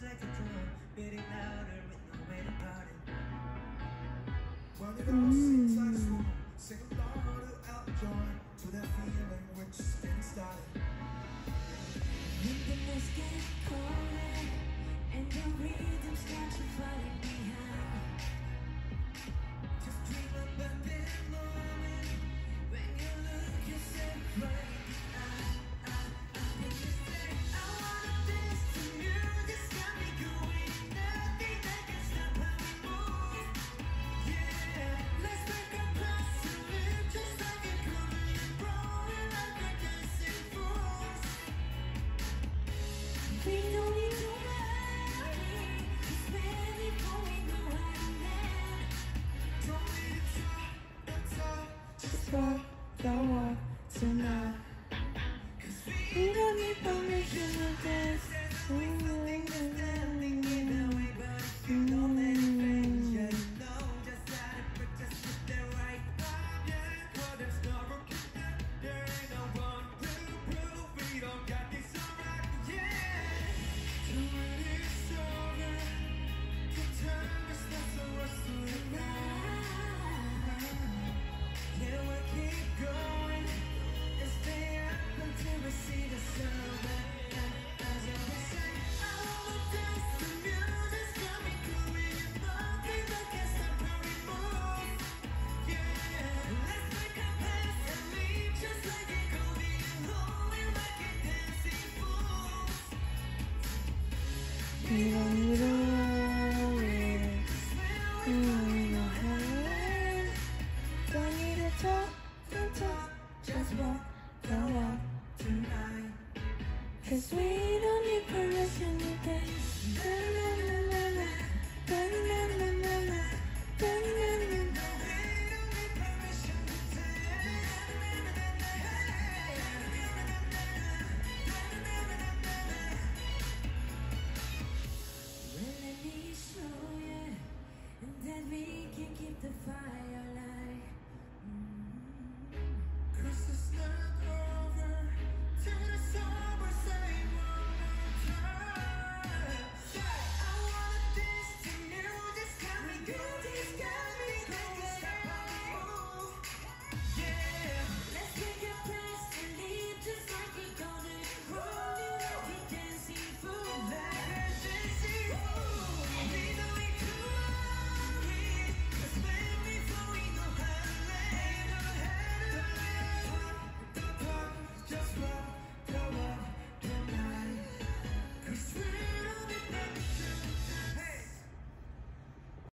Don't want tonight. You don't need permission to dance. You don't need a worry. You don't need no help. Don't need to talk, don't talk. Just walk tonight. 'Cause we don't need permission to dance.